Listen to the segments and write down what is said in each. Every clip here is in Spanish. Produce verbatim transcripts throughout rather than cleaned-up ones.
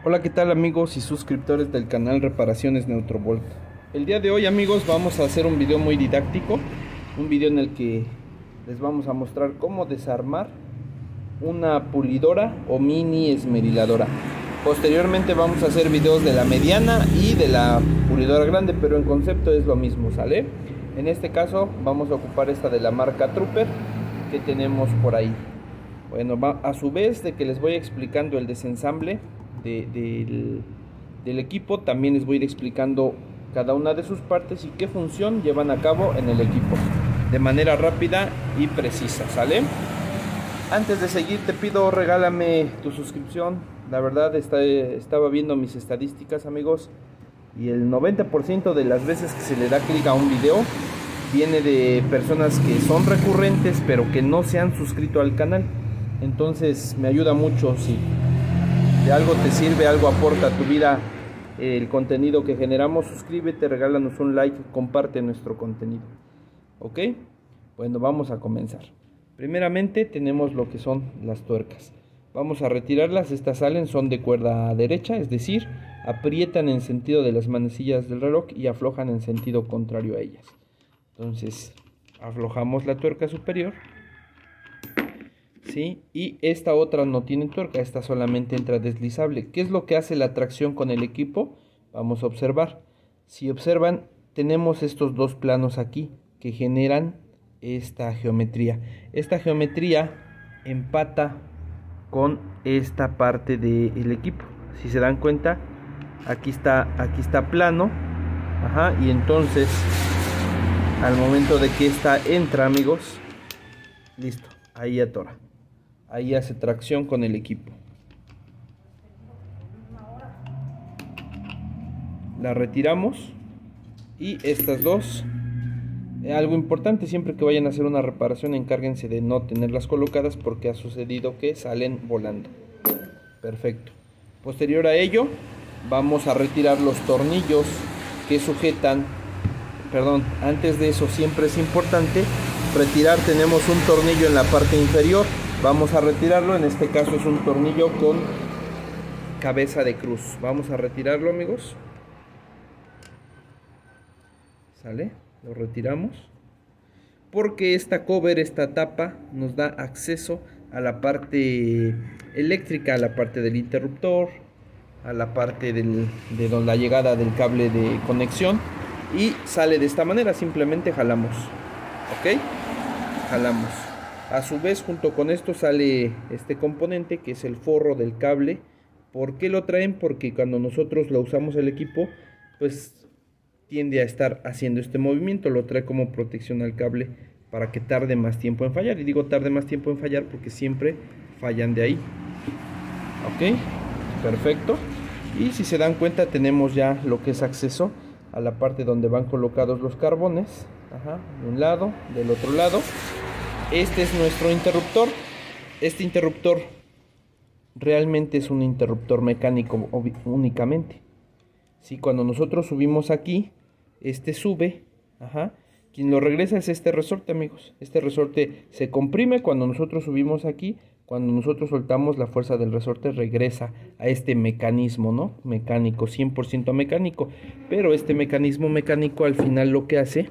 Hola, ¿qué tal amigos y suscriptores del canal Reparaciones Neutrovolt? El día de hoy, amigos, vamos a hacer un video muy didáctico, un video en el que les vamos a mostrar cómo desarmar una pulidora o mini esmeriladora. Posteriormente vamos a hacer videos de la mediana y de la pulidora grande, pero en concepto es lo mismo, ¿sale? En este caso vamos a ocupar esta de la marca Trooper que tenemos por ahí. Bueno, va, a su vez de que les voy explicando el desensamble de, de, del, del equipo, también les voy a ir explicando cada una de sus partes y qué función llevan a cabo en el equipo, de manera rápida y precisa, ¿sale? Antes de seguir te pido regálame tu suscripción. La verdad está, estaba viendo mis estadísticas, amigos, y el noventa por ciento de las veces que se le da clic a un video viene de personas que son recurrentes pero que no se han suscrito al canal. Entonces me ayuda mucho si de algo te sirve, algo aporta a tu vida el contenido que generamos. Suscríbete, regálanos un like, comparte nuestro contenido. ¿Ok? Bueno, vamos a comenzar. Primeramente tenemos lo que son las tuercas. Vamos a retirarlas. Estas salen, son de cuerda derecha, es decir, aprietan en sentido de las manecillas del reloj y aflojan en sentido contrario a ellas. Entonces aflojamos la tuerca superior, ¿sí? Y esta otra no tiene tuerca, esta solamente entra deslizable. ¿Qué es lo que hace la tracción con el equipo? Vamos a observar. Si observan, tenemos estos dos planos aquí que generan esta geometría. Esta geometría empata con esta parte del equipo. Si se dan cuenta, aquí está, aquí está plano, ajá, y entonces al momento de que esta entra, amigos, listo, ahí atora, ahí hace tracción con el equipo. La retiramos y estas dos, eh, algo importante, siempre que vayan a hacer una reparación encárguense de no tenerlas colocadas porque ha sucedido que salen volando. Perfecto. Posterior a ello vamos a retirar los tornillos que sujetan. Perdón, antes de eso siempre es importante retirar, tenemos un tornillo en la parte inferior, vamos a retirarlo, en este caso es un tornillo con cabeza de cruz, vamos a retirarlo, amigos, sale, lo retiramos, porque esta cover, esta tapa nos da acceso a la parte eléctrica, a la parte del interruptor, a la parte del, de la llegada del cable de conexión. Y sale de esta manera, simplemente jalamos, ok, jalamos. A su vez, junto con esto sale este componente que es el forro del cable. ¿Por qué lo traen? Porque cuando nosotros lo usamos el equipo, pues tiende a estar haciendo este movimiento, lo trae como protección al cable para que tarde más tiempo en fallar. Y digo tarde más tiempo en fallar porque siempre fallan de ahí, ok, perfecto. Y si se dan cuenta, tenemos ya lo que es acceso a la parte donde van colocados los carbones, ajá, de un lado, del otro lado. Este es nuestro interruptor. Este interruptor realmente es un interruptor mecánico únicamente. Si cuando nosotros subimos aquí, este sube, ajá, quien lo regresa es este resorte, amigos. Este resorte se comprime cuando nosotros subimos aquí. Cuando nosotros soltamos, la fuerza del resorte regresa a este mecanismo, ¿no? Mecánico, cien por ciento mecánico. Pero este mecanismo mecánico al final lo que hace,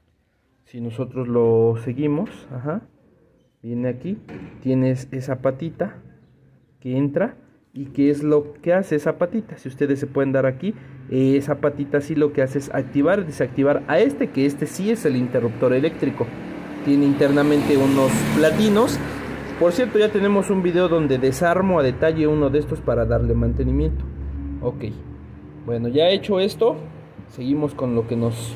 si nosotros lo seguimos, ajá, viene aquí, tienes esa patita que entra. ¿Y qué es lo que hace esa patita? Si ustedes se pueden dar aquí, eh, esa patita sí lo que hace es activar, desactivar a este, que este sí es el interruptor eléctrico. Tiene internamente unos platinos. Por cierto, ya tenemos un video donde desarmo a detalle uno de estos para darle mantenimiento. Ok, bueno, ya hecho esto, seguimos con lo que nos,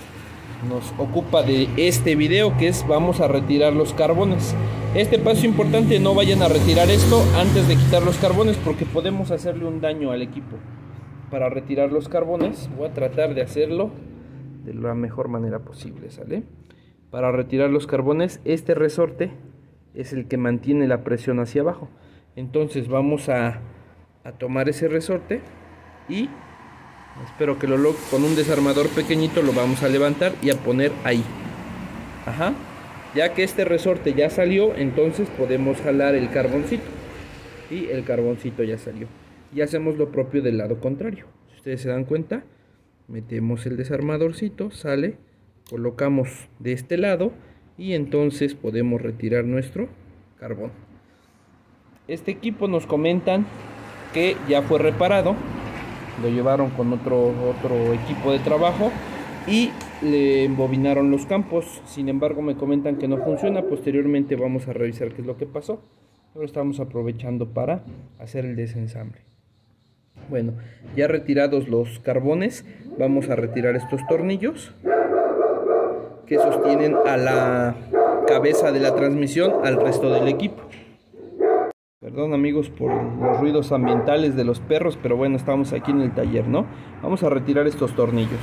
nos ocupa de este video, que es vamos a retirar los carbones. Este paso importante, no vayan a retirar esto antes de quitar los carbones porque podemos hacerle un daño al equipo. Para retirar los carbones, voy a tratar de hacerlo de la mejor manera posible, ¿sale? Para retirar los carbones, este resorte es el que mantiene la presión hacia abajo. Entonces vamos a, a tomar ese resorte y espero que lo logre. Con un desarmador pequeñito lo vamos a levantar y a poner ahí, ajá. Ya que este resorte ya salió, entonces podemos jalar el carboncito y el carboncito ya salió. y hacemos lo propio del lado contrario. Si ustedes se dan cuenta, metemos el desarmadorcito, sale, colocamos de este lado y entonces podemos retirar nuestro carbón. Este equipo nos comentan que ya fue reparado, lo llevaron con otro, otro equipo de trabajo y le embobinaron los campos. Sin embargo, me comentan que no funciona. Posteriormente vamos a revisar qué es lo que pasó. Ahora estamos aprovechando para hacer el desensamble. Bueno, ya retirados los carbones, vamos a retirar estos tornillos que sostienen a la cabeza de la transmisión al resto del equipo. Perdón amigos por los ruidos ambientales de los perros, pero bueno, estamos aquí en el taller, ¿no? Vamos a retirar estos tornillos.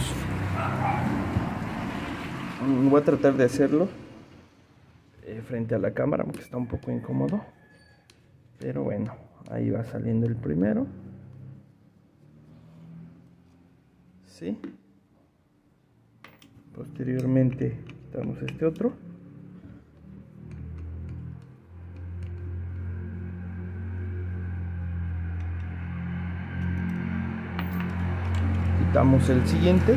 Voy a tratar de hacerlo eh, frente a la cámara, porque está un poco incómodo. Pero bueno, ahí va saliendo el primero. ¿Sí? Posteriormente quitamos este otro. Quitamos el siguiente.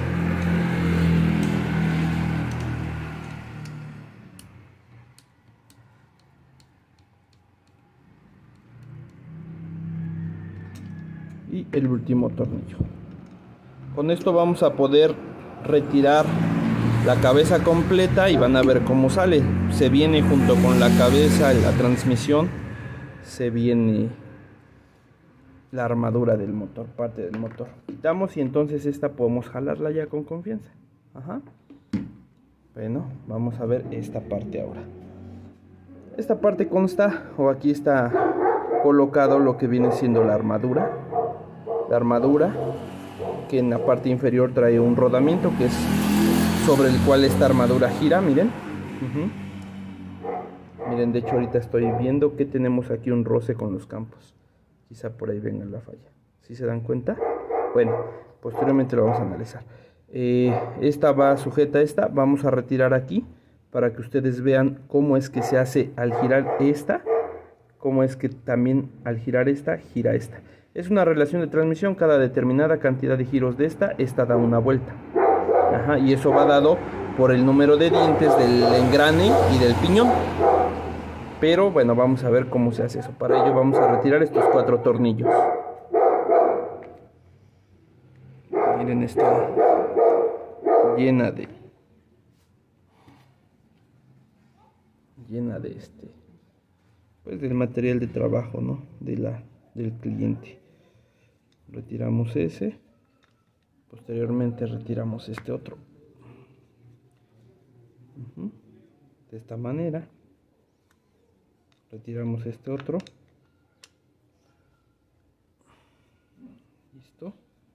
Y el último tornillo. Con esto vamos a poder retirar la cabeza completa y van a ver cómo sale. Se viene junto con la cabeza y la transmisión, se viene la armadura del motor, parte del motor. Quitamos y entonces esta podemos jalarla ya con confianza. Ajá. Bueno, vamos a ver esta parte ahora. Esta parte consta, o aquí está colocado lo que viene siendo la armadura. La armadura que en la parte inferior trae un rodamiento que es sobre el cual esta armadura gira, miren. Uh-huh. Miren, de hecho ahorita estoy viendo que tenemos aquí un roce con los campos. Quizá por ahí venga la falla. ¿Sí se dan cuenta? Bueno, posteriormente lo vamos a analizar. Eh, esta va sujeta a esta. Vamos a retirar aquí para que ustedes vean cómo es que se hace al girar esta. Cómo es que también al girar esta, gira esta. Es una relación de transmisión, cada determinada cantidad de giros de esta, esta da una vuelta. Ajá, y eso va dado por el número de dientes del engrane y del piñón. Pero bueno, vamos a ver cómo se hace eso. Para ello vamos a retirar estos cuatro tornillos. Miren, está llena de... Llena de este... Pues del material de trabajo, ¿no? De la, del cliente. Retiramos ese, posteriormente retiramos este otro, uh-huh. De esta manera, retiramos este otro, listo,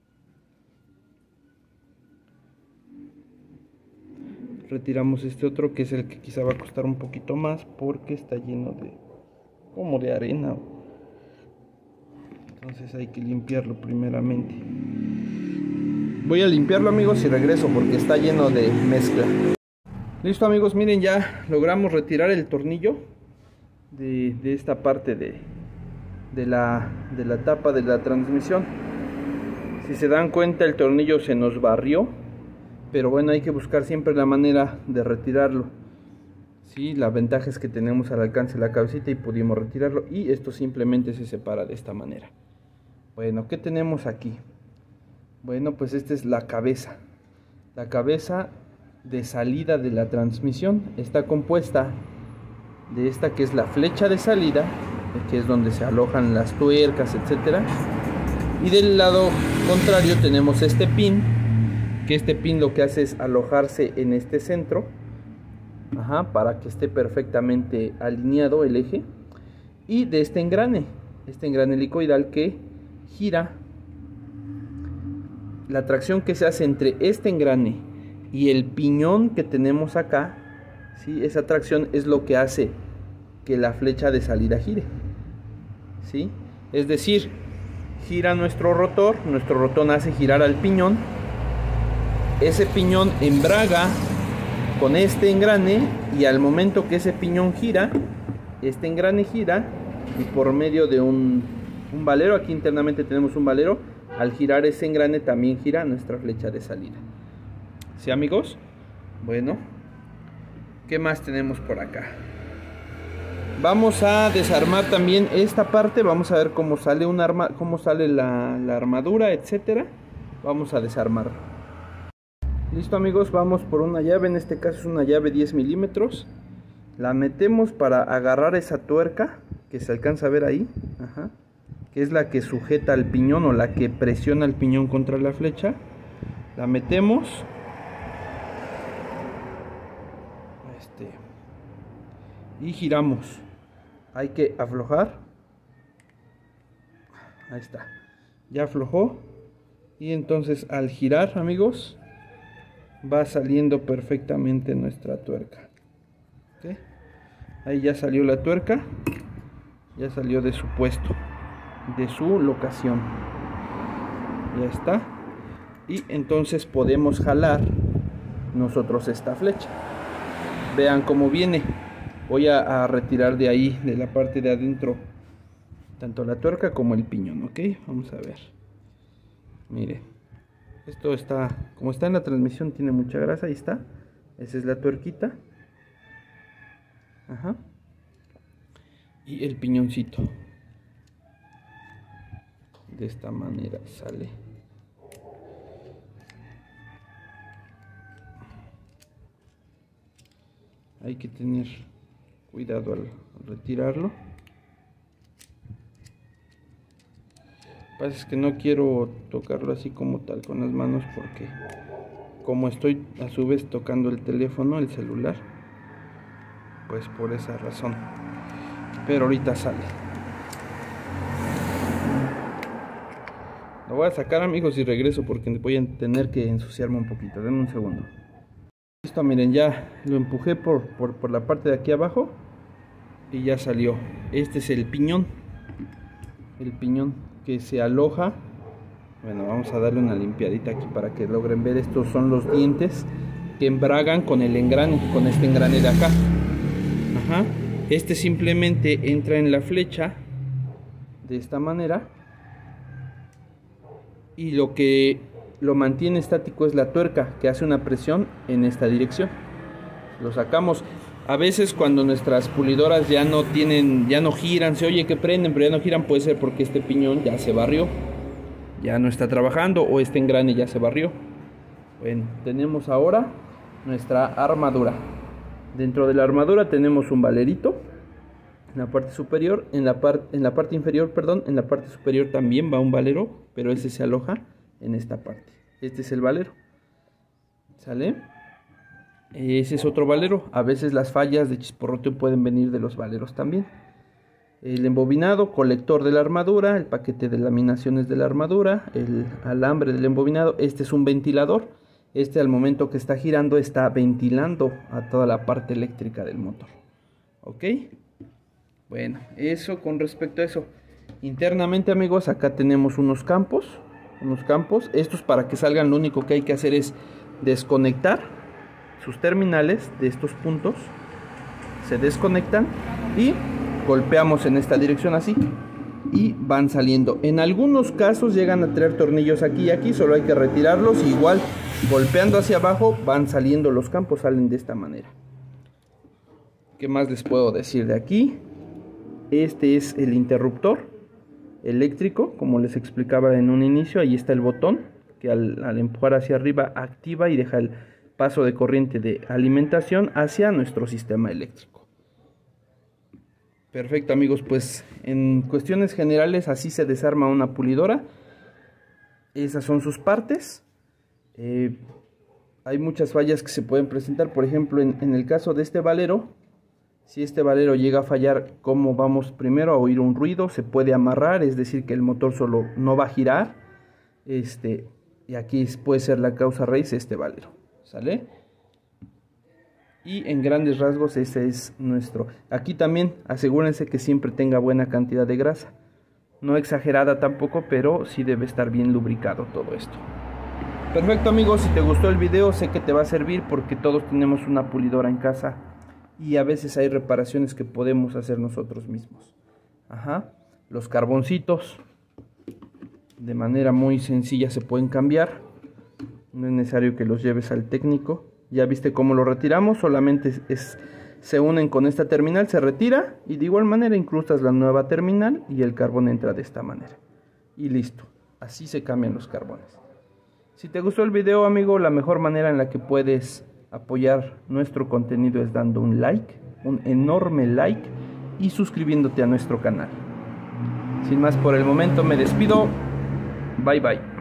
retiramos este otro que es el que quizá va a costar un poquito más porque está lleno de, como de arena. Entonces hay que limpiarlo primeramente. Voy a limpiarlo amigos y regreso porque está lleno de mezcla. Listo amigos, miren, ya logramos retirar el tornillo de, de esta parte de, de, la, de la tapa de la transmisión. Si se dan cuenta, el tornillo se nos barrió, pero bueno, hay que buscar siempre la manera de retirarlo. Sí, la ventaja es que tenemos al alcance la cabecita y pudimos retirarlo, y esto simplemente se separa de esta manera. Bueno, ¿qué tenemos aquí? Bueno, pues esta es la cabeza. La cabeza de salida de la transmisión está compuesta de esta que es la flecha de salida, que es donde se alojan las tuercas, etcétera. Y del lado contrario tenemos este pin, que este pin lo que hace es alojarse en este centro. Ajá, para que esté perfectamente alineado el eje. Y de este engrane, este engrane helicoidal que gira. La tracción que se hace entre este engrane y el piñón que tenemos acá, ¿sí? Esa tracción es lo que hace que la flecha de salida gire, ¿sí? Es decir, gira nuestro rotor, nuestro rotor hace girar al piñón, ese piñón embraga con este engrane y al momento que ese piñón gira, este engrane gira y por medio de un un valero. Aquí internamente tenemos un valero. Al girar ese engrane también gira nuestra flecha de salida. ¿Sí, amigos? Bueno, ¿qué más tenemos por acá? Vamos a desarmar también esta parte. Vamos a ver cómo sale un arma, cómo sale la, la armadura, etcétera. Vamos a desarmarlo. Listo, amigos, vamos por una llave. En este caso es una llave diez milímetros. La metemos para agarrar esa tuerca que se alcanza a ver ahí. Ajá. Que es la que sujeta al piñón o la que presiona el piñón contra la flecha. La metemos. Este. Y giramos. Hay que aflojar. Ahí está. Ya aflojó. Y entonces al girar, amigos, va saliendo perfectamente nuestra tuerca. ¿Okay? Ahí ya salió la tuerca. Ya salió de su puesto, de su locación. Ya está. Y entonces podemos jalar nosotros esta flecha. Vean cómo viene. Voy a, a retirar de ahí, de la parte de adentro, tanto la tuerca como el piñón. Ok, vamos a ver. Mire, esto está, como está en la transmisión, tiene mucha grasa. Ahí está. Esa es la tuerquita. Ajá. Y el piñoncito. De esta manera sale. Hay que tener cuidado al retirarlo. Lo que pasa es que no quiero tocarlo así como tal con las manos, porque como estoy a su vez tocando el teléfono, el celular, pues por esa razón. Pero ahorita sale. Lo voy a sacar, amigos, y regreso porque voy a tener que ensuciarme un poquito. Denme un segundo. Listo, miren, ya lo empujé por, por, por la parte de aquí abajo y ya salió. Este es el piñón. El piñón que se aloja. Bueno, vamos a darle una limpiadita aquí para que logren ver. Estos son los dientes que embragan con el engrane, con este engrane de acá. Ajá. Este simplemente entra en la flecha de esta manera y lo que lo mantiene estático es la tuerca, que hace una presión en esta dirección. Lo sacamos. A veces cuando nuestras pulidoras ya no tienen, ya no giran, se oye que prenden pero ya no giran, puede ser porque este piñón ya se barrió, ya no está trabajando, o este engrane ya se barrió. Bueno, tenemos ahora nuestra armadura. Dentro de la armadura tenemos un valerito en la parte superior, en la, par en la parte inferior, perdón, en la parte superior también va un valero, pero ese se aloja en esta parte. Este es el valero. ¿Sale? Ese es otro valero. A veces las fallas de chisporroteo pueden venir de los valeros también. El embobinado, colector de la armadura, el paquete de laminaciones de la armadura, el alambre del embobinado. Este es un ventilador. Este, al momento que está girando, está ventilando a toda la parte eléctrica del motor. ¿Ok? Bueno, eso con respecto a eso. Internamente, amigos, acá tenemos unos campos. Unos campos. Estos, para que salgan, lo único que hay que hacer es desconectar sus terminales de estos puntos. Se desconectan y golpeamos en esta dirección así y van saliendo. En algunos casos llegan a traer tornillos aquí y aquí, solo hay que retirarlos. Y igual golpeando hacia abajo van saliendo los campos, salen de esta manera. ¿Qué más les puedo decir de aquí? Este es el interruptor eléctrico, como les explicaba en un inicio. Ahí está el botón que al, al empujar hacia arriba activa y deja el paso de corriente de alimentación hacia nuestro sistema eléctrico. Perfecto, amigos, pues en cuestiones generales así se desarma una pulidora. Esas son sus partes. Eh, hay muchas fallas que se pueden presentar. Por ejemplo, en, en el caso de este valero, si este valero llega a fallar, ¿cómo vamos primero a oír un ruido? Se puede amarrar, es decir, que el motor solo no va a girar. Este, y aquí puede ser la causa raíz este valero. ¿Sale? Y en grandes rasgos ese es nuestro. Aquí también asegúrense que siempre tenga buena cantidad de grasa. No exagerada tampoco, pero sí debe estar bien lubricado todo esto. Perfecto, amigos, si te gustó el video, sé que te va a servir porque todos tenemos una pulidora en casa y a veces hay reparaciones que podemos hacer nosotros mismos. Ajá. los carboncitos de manera muy sencilla se pueden cambiar, no es necesario que los lleves al técnico. Ya viste cómo lo retiramos, solamente es, es, se unen con esta terminal, se retira y de igual manera incrustas la nueva terminal y el carbón entra de esta manera y listo, así se cambian los carbones. Si te gustó el video, amigo, la mejor manera en la que puedes apoyar nuestro contenido es dando un like, un enorme like y suscribiéndote a nuestro canal. Sin más por el momento, me despido. Bye bye.